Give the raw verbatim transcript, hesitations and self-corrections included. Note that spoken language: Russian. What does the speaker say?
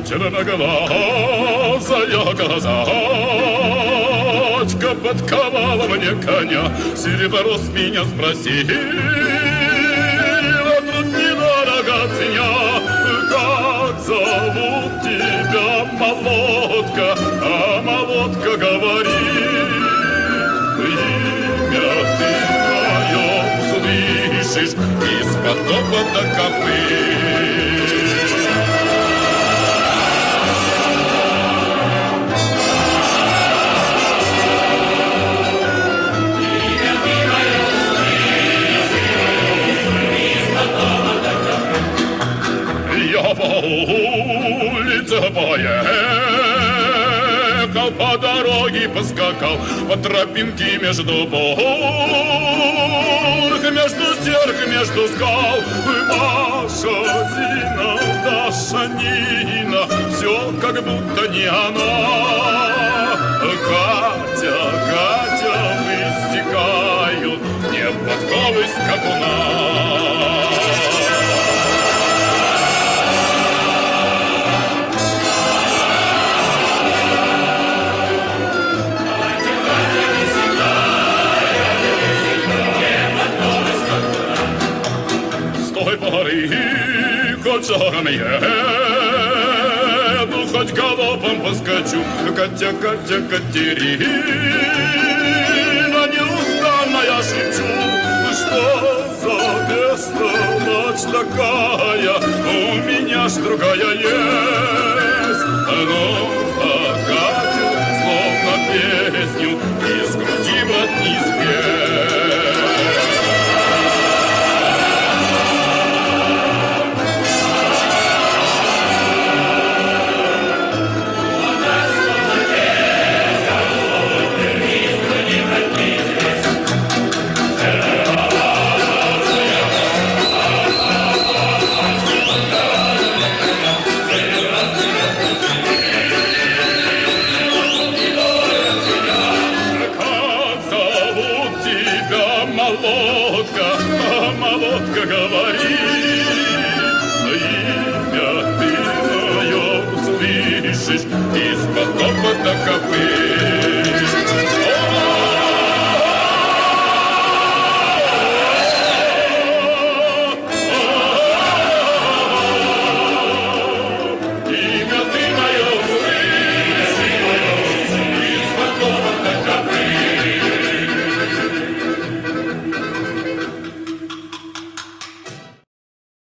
Черноглазая казачка подковала мне коня, серебро с меня спросила, тут недорого ценя. Как зовут тебя, молодка? А молодка говорит: имя ты мое услышишь из-под топота копыт. Я по улице поехал, по дороге поскакал, по тропинке между бор, между стенок, между скал. Маша, Зина, Даша, Нина, все как будто не она. Катя, Катя, выстекают, не подковы скакуна. Хоть шагом еду, хоть галопом поскочу, Катя, Катя, Катерина, неустанно я шепчу, что за место ночь такая, у меня ж другая есть. Ну, а Катю словно песню из груди в одни спеть. Молодка, а молодка говорит: имя ты мое услышишь из-под топота копыт.